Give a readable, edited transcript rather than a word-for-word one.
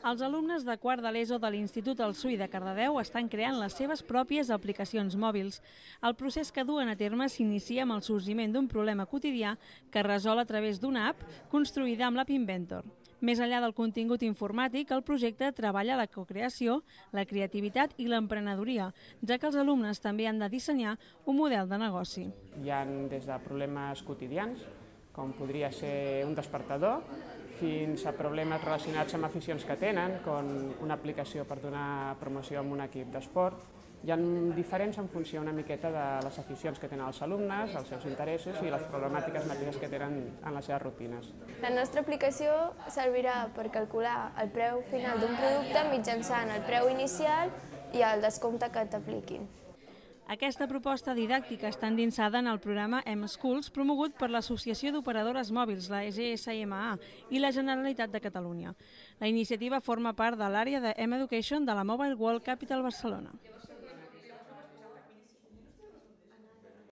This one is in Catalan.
Els alumnes de quart de l'ESO de l'Institut El Sui de Cardedeu estan creant les seves pròpies aplicacions mòbils. El procés que duen a terme s'inicia amb el sorgiment d'un problema quotidià que es resol a través d'una app construïda amb l'App Inventor. Més enllà del contingut informàtic, el projecte treballa la cocreació, la creativitat i l'emprenedoria, ja que els alumnes també han de dissenyar un model de negoci. Hi ha des de problemes quotidians, com podria ser un despertador, fins a problemes relacionats amb aficions que tenen, com una aplicació per donar promoció a un equip d'esport. Hi ha diferents en funció una miqueta de les aficions que tenen els alumnes, els seus interessos i les problemàtiques mateixes que tenen en les seves rutines. La nostra aplicació servirà per calcular el preu final d'un producte mitjançant el preu inicial i el descompte que t'apliquin. Aquesta proposta didàctica està endinsada en el programa M-Schools promogut per l'Associació d'Operadores Mòbils, la GSMA, i la Generalitat de Catalunya. La iniciativa forma part de l'àrea de M-Education de la Mobile World Capital Barcelona.